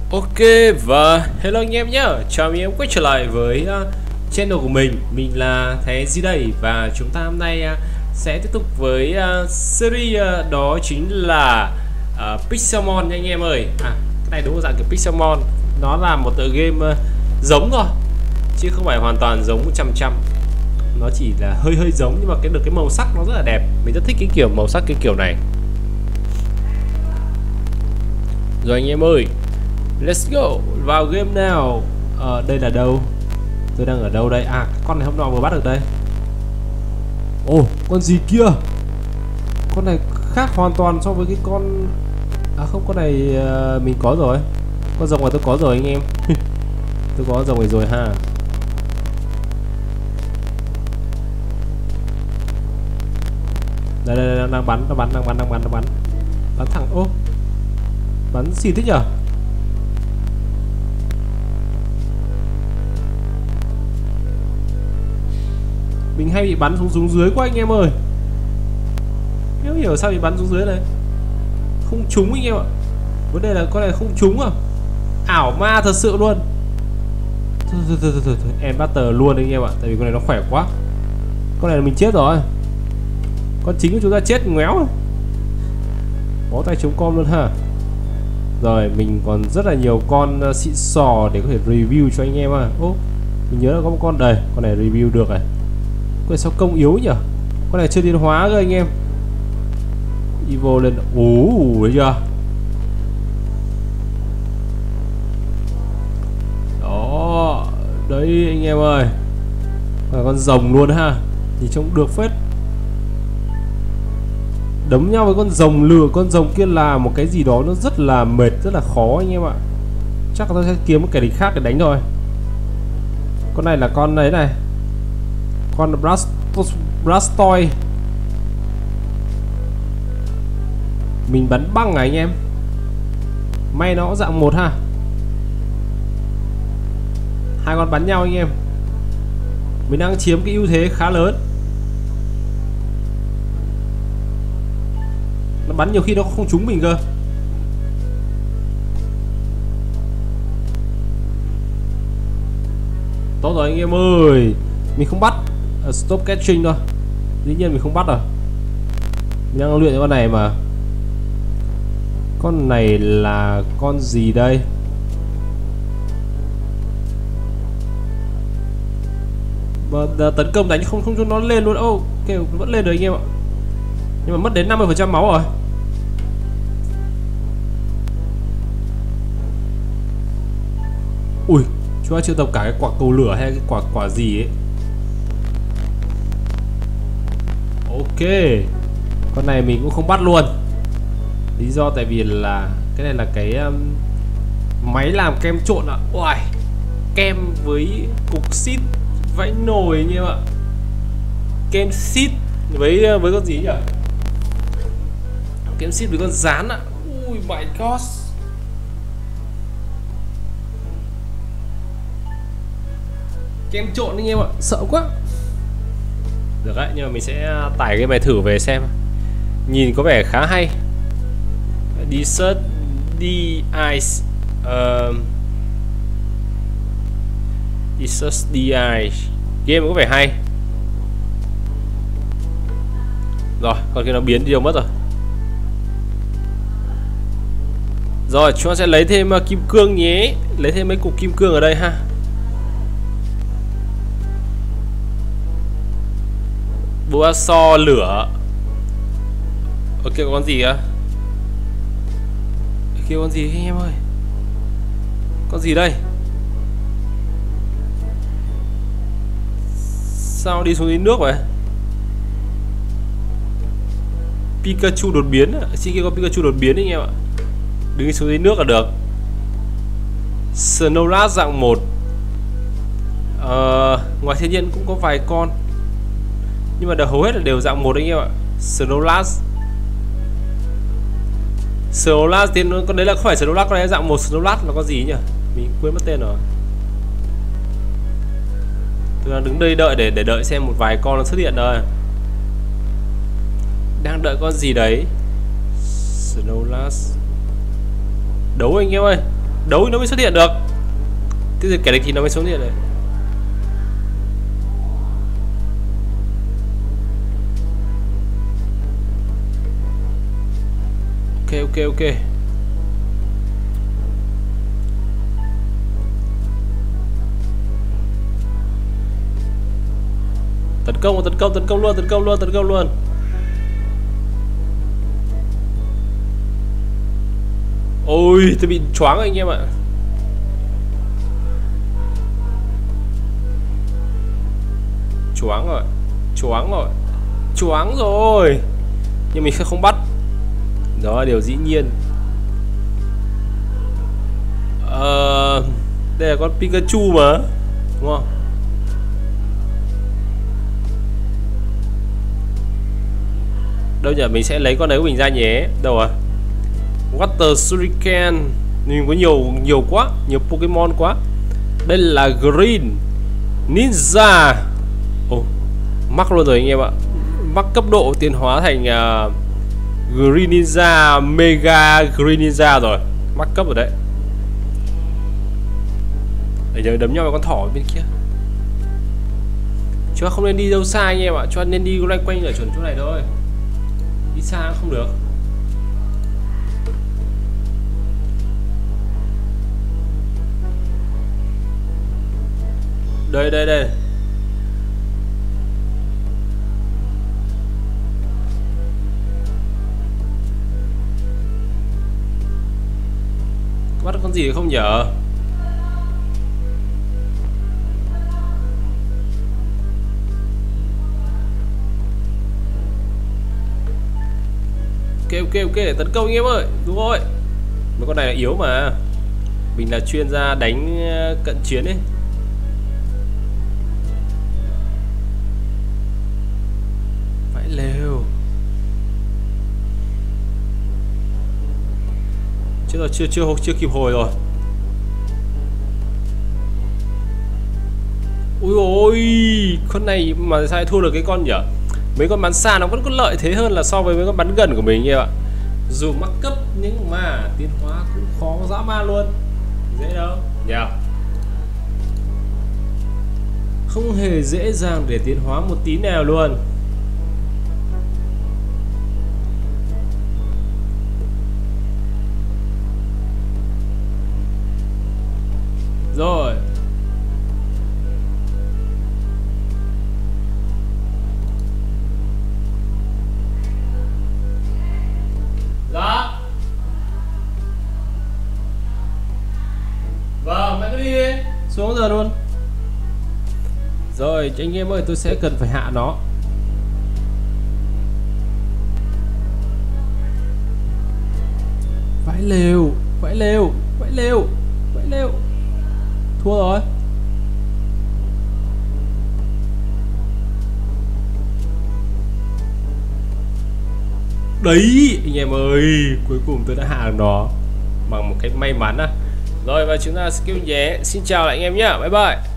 Ok và hello anh em nhé. Chào anh em quay trở lại với channel của mình. Mình là Thế Di đây và chúng ta hôm nay sẽ tiếp tục với series đó chính là Pixelmon nha anh em ơi. Cái này đúng là dạng kiểu Pixelmon. Nó là một tựa game giống thôi chứ không phải hoàn toàn giống 100%. Nó chỉ là hơi giống nhưng mà cái màu sắc nó rất là đẹp. Mình rất thích cái kiểu màu sắc cái kiểu này. Rồi anh em ơi, let's go vào game nào. Đây là đâu? Tôi đang ở đâu đây? Con này hôm nọ vừa bắt được đây. Con gì kia? Con này khác hoàn toàn so với cái con. Không, con này mình có rồi. Con rồng này tôi có rồi anh em. Tôi có rồng này rồi ha. Đây đang bắn, bắn thẳng. Bắn xịt thế nhở? Mình hay bị bắn xuống dưới quá anh em ơi. Không hiểu sao bị bắn xuống dưới này. Không trúng anh em ạ. Vấn đề là con này không trúng à. Ảo ma thật sự luôn. Thôi. Em bắt tờ luôn anh em ạ. Tại vì con này nó khỏe quá. Con này là mình chết rồi. Con chính của chúng ta chết ngoéo rồi. Bó tay chống com luôn ha. Rồi mình còn rất là nhiều con xịn sò để có thể review cho anh em à. Mình nhớ là có một con đây. Con này review được này. Con này sao công yếu nhỉ? Con này chưa tiến hóa cơ anh em. Evo lên. Thấy chưa? Đó. Đấy anh em ơi. Con rồng luôn ha. Nhìn trông được phết. Đấm nhau với con rồng lừa. Con rồng kia là một cái gì đó nó rất là mệt, rất là khó anh em ạ. Chắc là tôi sẽ kiếm một kẻ địch khác để đánh rồi. Con này là con ấy này. Con Blastoise. Mình bắn băng à anh em. May nó dạng một ha. Hai con bắn nhau anh em. Mình đang chiếm cái ưu thế khá lớn. Nó bắn nhiều khi nó không trúng mình cơ. Tốt rồi anh em ơi. Mình không bắt. Stop catching thôi. Dĩ nhiên mình không bắt rồi. Mình đang luyện con này mà. Con này là con gì đây? Tấn công đánh không cho nó lên luôn. Ok, vẫn lên được anh em ạ. Nhưng mà mất đến 50% máu rồi. Ui, chúng ta triệu tập cả cái quả cầu lửa hay cái quả gì ấy. Ok. Con này mình cũng không bắt luôn. Lý do tại vì là cái này là cái máy làm kem trộn ạ. Uầy, kem với cục xít vãi nồi anh em ạ. Kem xít với con gì nhỉ? Kem xít với con rán ạ. Ui my god. Kem trộn anh em ạ, sợ quá. Được đấy, nhưng mà mình sẽ tải cái bài thử về xem. Nhìn có vẻ khá hay. Desert D-Ice Desert D-Ice. Game có vẻ hay. Rồi, còn kia nó biến đi đâu mất rồi. Rồi, chúng ta sẽ lấy thêm kim cương nhé. Lấy thêm mấy cục kim cương ở đây ha. Búa so lửa. Ok, có con gì á? Kia con gì anh em ơi? Con gì đây? Sao đi xuống dưới nước vậy? Pikachu đột biến. Xin kia có Pikachu đột biến anh em ạ. Đứng xuống dưới nước là được. Snorlax dạng 1. Ngoài thiên nhiên cũng có vài con. Nhưng mà hầu hết là đều dạng 1 anh em ạ. Snorlax thì con đấy là không phải Snorlax, con đấy là dạng 1. Snorlax là con gì nhỉ? Mình quên mất tên rồi. Tôi đang đứng đây đợi để đợi xem một vài con nó xuất hiện rồi. Đang đợi con gì đấy. Snorlax. Đấu anh em ơi. đấu thì nó mới xuất hiện được. Thế thì kẻ địch thì nó mới xuất hiện này. Ok. Tấn công luôn. Ôi, tôi bị choáng anh em ạ. Choáng rồi. Nhưng mình sẽ không bắt. Đó là điều dĩ nhiên. Đây là con Pikachu mà, đúng không? Đâu nhỉ, mình sẽ lấy con đấy của mình ra nhé. Đâu à? Water Shuriken. Mình có nhiều quá, nhiều Pokemon quá. Đây là Green Ninja. Ồ, mắc luôn rồi anh em ạ. Mắc cấp độ tiến hóa thành Green Ninja, Mega Green Ninja rồi. Mắc cấp rồi đấy. Để giờ đấm nhau với con thỏ ở bên kia. Chúng ta không nên đi đâu xa anh em ạ. Chúng ta nên đi loanh quanh ở chuẩn chỗ này thôi. Đi xa không được. Đây. Bắt con gì không nhở? Ok, tấn công anh em ơi. Đúng rồi. Mấy con này là yếu mà. Mình là chuyên gia đánh cận chiến ấy. Vãi lều. Chưa kịp hồi rồi. Ui ôi, con này mà sao thua được cái con nhỉ? Mấy con bắn xa nó vẫn có lợi thế hơn là so với mấy con bắn gần của mình em ạ. Dù mắc cấp nhưng mà tiến hóa cũng khó dã man luôn. Dễ đâu nhỉ? Không hề dễ dàng để tiến hóa một tí nào luôn. Rồi. Dạ. Vâng, mẹ cứ đi đi. Xuống giờ luôn. Rồi, anh em ơi, tôi sẽ cần phải hạ nó. Vãi lều. Thua rồi. Đấy, anh em ơi, cuối cùng tôi đã hạ được nó bằng một cách may mắn á. Rồi và chúng ta skill nhé. Xin chào lại anh em nhé. Bye bye.